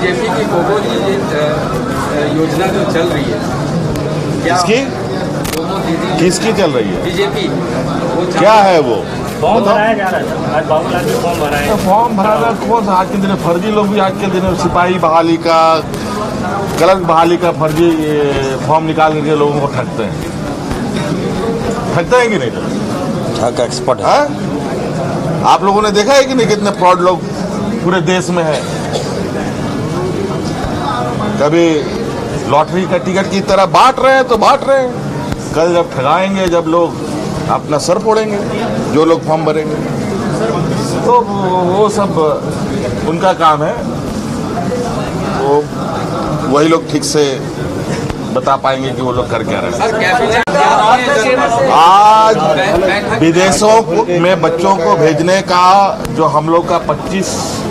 BJP की cocoa जी योजना जो चल रही है, किसकी चल रही है? बीजेपी क्या है वो? फॉर्म भराया जा रहा था, आज बाबूलाल में फॉर्म भराया। तो फॉर्म भराना कौन सा? आज के दिन फर्जी लोग भी आज के दिन सिपाही बहाली का, क्लर्क बहाली का फर्जी फॉर्म निकाल करके लोगों को ठगते हैं कि नहीं? ठग एक्सपर्ट है। आप लोगों ने देखा है कि नहीं कितने फ्रॉड लोग पूरे देश में है? कभी लॉटरी का टिकट की तरह बांट रहे हैं तो बांट रहे हैं, कल जब ठगाएंगे, जब लोग अपना सर फोड़ेंगे, जो लोग फॉर्म भरेंगे, तो वो सब उनका काम है। वो वही लोग ठीक से बता पाएंगे कि वो लोग कर क्या रहे हैं। आज विदेशों में बच्चों को भेजने का जो हम लोग का 25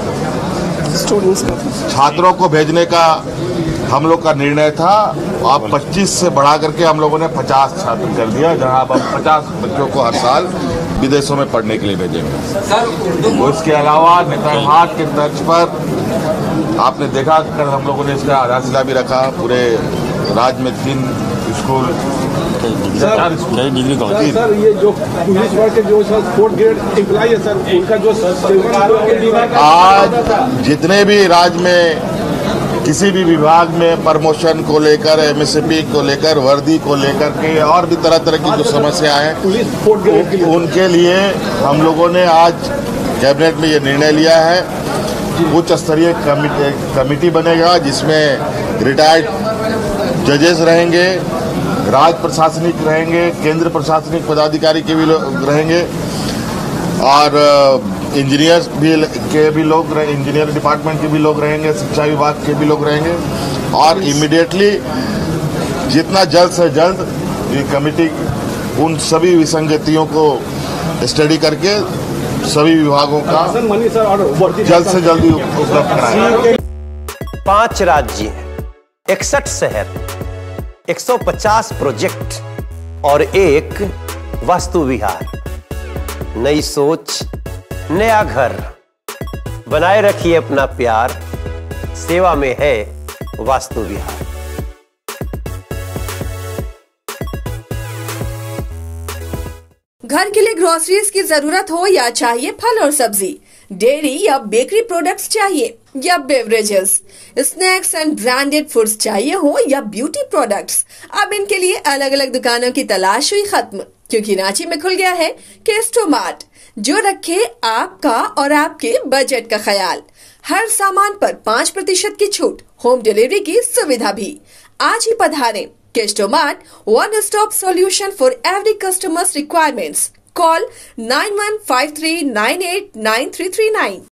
छात्रों को भेजने का हम लोग का निर्णय था, अब 25 से बढ़ा करके हम लोगों ने 50 छात्र कर दिया, जहां अब हम 50 बच्चों को हर साल विदेशों में पढ़ने के लिए भेजेंगे। उसके अलावा नेताजी हाट के तर्ज पर आपने देखा, कल हम लोगों ने इसका आधारशिला भी रखा। पूरे राज्य में 3 school, 4 school, degree college. Sir ये जो पुलिस वर्ग के जो 4th ग्रेड एम्प्लॉय है सर, उनका जो आज जितने भी राज्य में किसी भी विभाग में प्रमोशन को लेकर, एमएसपी को लेकर, वर्दी को लेकर के और भी तरह तरह की जो समस्या है, उनके लिए हम लोगों ने आज कैबिनेट में ये निर्णय लिया है। उच्च स्तरीय कमेटी बनेगा जिसमें रिटायर्ड जजेस रहेंगे, राज्य प्रशासनिक रहेंगे, केंद्र प्रशासनिक पदाधिकारी के भी लोग रहेंगे और इंजीनियर्स के भी लोग, इंजीनियर डिपार्टमेंट के भी लोग रहेंगे, शिक्षा विभाग के भी लोग रहेंगे। और इमीडिएटली जितना जल्द से जल्द ये कमेटी उन सभी विसंगतियों को स्टडी करके सभी विभागों का जल्द से जल्द उपलब्ध कराएंगे। 5 राज्य, 61 शहर, 150 प्रोजेक्ट और 1 वास्तु विहार। नई सोच, नया घर। बनाए रखिए अपना प्यार, सेवा में है वास्तु विहार। घर के लिए ग्रोसरीज की जरूरत हो या चाहिए फल और सब्जी, डेयरी या बेकरी प्रोडक्ट्स चाहिए या beverages, snacks and branded foods चाहिए हो या ब्यूटी प्रोडक्ट्स, अब इनके लिए अलग अलग दुकानों की तलाश हुई खत्म, क्योंकि रांची में खुल गया है केस्टोमार्ट, जो रखे आपका और आपके बजट का ख्याल। हर सामान पर 5% की छूट, होम डिलीवरी की सुविधा भी। आज ही पधारें। केस्टोमार्ट, one stop solution for every customer's requirements. Call 9153989339.